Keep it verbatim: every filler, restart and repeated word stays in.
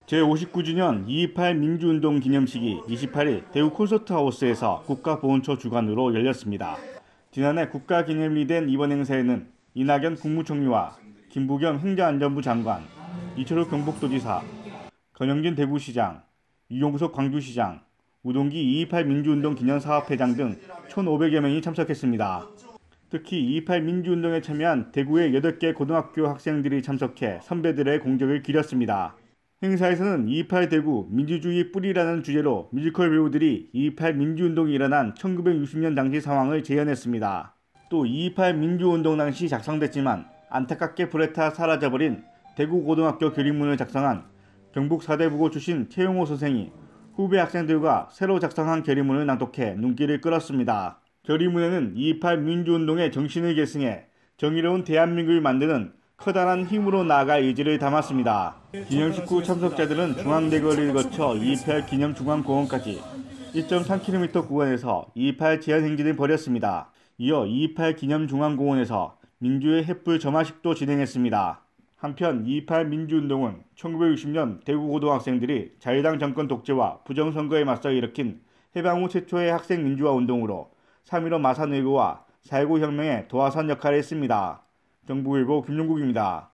제오십구 주년 이이팔 민주운동 기념식이 이십팔 일 대구 콘서트하우스에서 국가보훈처 주관으로 열렸습니다. 지난해 국가기념일이 된 이번 행사에는 이낙연 국무총리와 김부겸 행정안전부 장관, 이철우 경북도지사, 권영진 대구시장, 유용석 광주시장, 우동기 이이팔 민주운동 기념사업회장 등 천오백여 명이 참석했습니다. 특히 이이팔 민주운동에 참여한 대구의 여덟 개 고등학교 학생들이 참석해 선배들의 공적을 기렸습니다. 행사에서는 이이팔 대구 민주주의 뿌리라는 주제로 뮤지컬 배우들이 이이팔 민주운동이 일어난 천구백육십 년 당시 상황을 재현했습니다. 또 이이팔 민주운동 당시 작성됐지만 안타깝게 불에 타 사라져버린 대구 고등학교 교리문을 작성한 경북 사대부고 출신 최용호 선생이 후배 학생들과 새로 작성한 결의문을 낭독해 눈길을 끌었습니다. 결의문에는 이이팔 민주운동의 정신을 계승해 정의로운 대한민국을 만드는 커다란 힘으로 나아갈 의지를 담았습니다. 기념식 후 참석자들은 중앙대거리를 거쳐 이이팔 기념중앙공원까지 일 점 삼 킬로미터 구간에서 이이팔 제한행진을 벌였습니다. 이어 이이팔 기념중앙공원에서 민주의 횃불 점화식도 진행했습니다. 한편 이이팔 민주운동은 천구백육십 년 대구 고등학생들이 자유당 정권 독재와 부정선거에 맞서 일으킨 해방 후 최초의 학생 민주화 운동으로 삼일오 마산의거와 사 일구 혁명의 도화선 역할을 했습니다. 정보일보 김용국입니다.